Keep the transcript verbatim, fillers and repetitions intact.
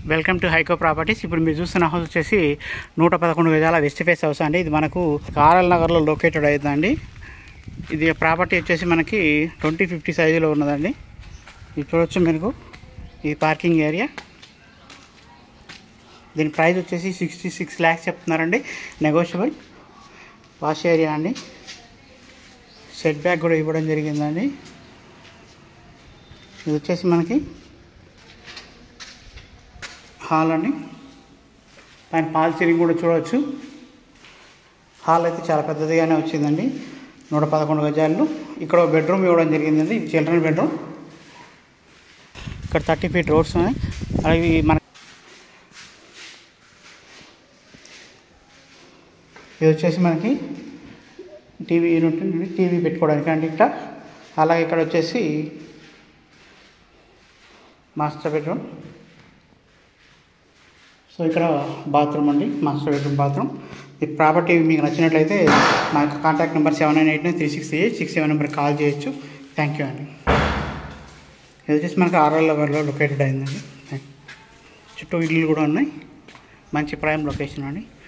Welcome to హైకో properties. ఇప్పుడు మీరు చూస్తున్న హౌస్ వచ్చేసి నూట పదకొండు గజాల వెస్ట్ ఫేస్ హౌస్ అండి. ఇది మనకు ఆర్ఎల్ నగర్లో లొకేటెడ్ అవుతుందండి. ఇది ప్రాపర్టీ వచ్చేసి మనకి ట్వంటీ ఫిఫ్టీ సైజులో ఉన్నదండి. ఇది చూడవచ్చు మీకు. ఇది పార్కింగ్ ఏరియా. దీని ప్రైస్ వచ్చేసి సిక్స్టీ సిక్స్ ల్యాక్స్ చెప్తున్నారండి, నెగోషియబుల్. వాష్ ఏరియా అండి, సెట్ బ్యాక్ కూడా ఇవ్వడం జరిగిందండి. ఇది వచ్చేసి మనకి హాల్ అండి. పైన పాల్ సీలింగ్ కూడా చూడవచ్చు. హాల్ అయితే చాలా పెద్దదిగానే వచ్చిందండి, నూట పదకొండు గజాలు. ఇక్కడ బెడ్రూమ్ ఇవ్వడం జరిగిందండి, చిల్డ్రన్ బెడ్రూమ్. ఇక్కడ థర్టీ ఫీట్ రోడ్స్ ఉన్నాయి. అవి మన ఇది వచ్చేసి మనకి టీవీ యూనిట్, టీవీ పెట్టుకోవడానికి అండి ఇక్కడ. అలాగే ఇక్కడ వచ్చేసి మాస్టర్ బెడ్రూమ్. సో ఇక్కడ బాత్రూమ్ అండి, మాస్టర్ బెడ్రూమ్ బాత్రూమ్. ఈ ప్రాపర్టీ మీకు నచ్చినట్లయితే మా యొక్క contact number seven nine eight nine three six eight six seven నెంబర్కి కాల్ చేయొచ్చు. థ్యాంక్ యూ అండి. ఇది వచ్చేసి మనకు ఆర్ఎల్ నగర్లో లొకేటెడ్ అయిందండి. చుట్టూ ఇల్లు కూడా ఉన్నాయి, మంచి ప్రైమ్ లొకేషన్ అండి.